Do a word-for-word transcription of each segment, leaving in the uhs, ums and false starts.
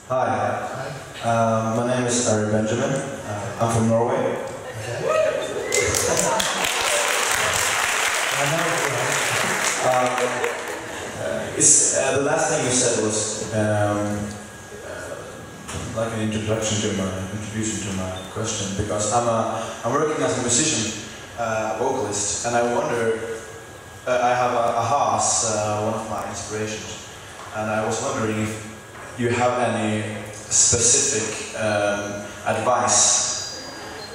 Hi, uh, my name is Ari Benjamin. Uh, I'm from Norway. Okay. uh, uh, it's, uh, the last thing you said was um, uh, like an introduction to my introduction to my question, because I'm a I'm working as a musician, uh, vocalist, and I wonder. Uh, I have a, a Haas, uh, one of my inspirations, and I was wondering if you have any specific um, advice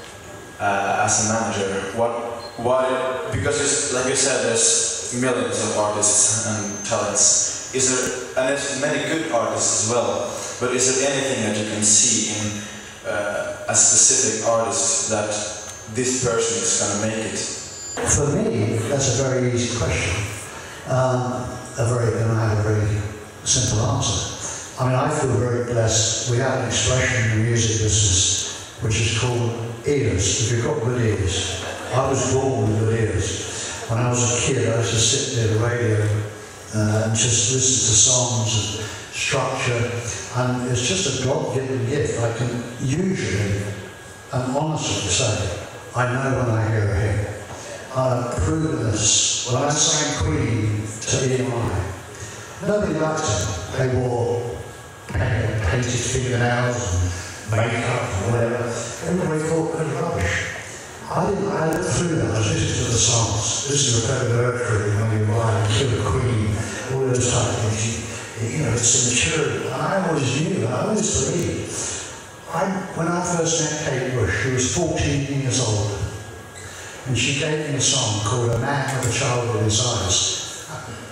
uh, as a manager. What, what? Because it's, like you said, there's millions of artists and talents. Is there, and there's many good artists as well. But is there anything that you can see in uh, a specific artist that this person is going to make it? For me, that's a very easy question. Um, a very, and I have a very simple answer. I mean, I feel very blessed. We have an expression in the music business which is called ears. If you've got good ears. I was born with good ears. When I was a kid, I used to sit near the radio uh, and just listen to songs and structure, and it's just a God-given gift. I can usually and honestly say, I know when I hear a hit. I've proven this. When I sang Queen to E M I, nobody liked it. They wore paint, painted fingernails and makeup and whatever. Everybody thought it was rubbish. I didn't, I looked through that. I was listening to the songs. This is Rebecca Mercury, when you ride, Kill the Queen, all those type of things. You know, it's immature. And I always knew, I always believed. I, when I first met Kate Bush, she was fourteen years old. And she gave me a song called A Man with a Child in His Eyes.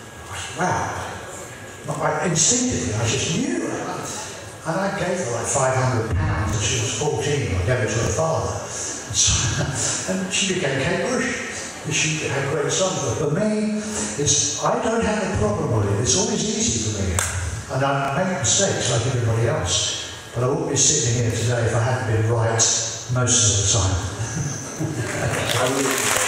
Wow. I, instinctively, I just knew. And I gave her like five hundred pounds, and she was fourteen. I gave it to her father. And, so, and she became Kate Bush. And she had great songs. But for me, it's, I don't have a problem with it. It's always easy for me. And I make mistakes like everybody else. But I wouldn't be sitting here today if I hadn't been right most of the time. I really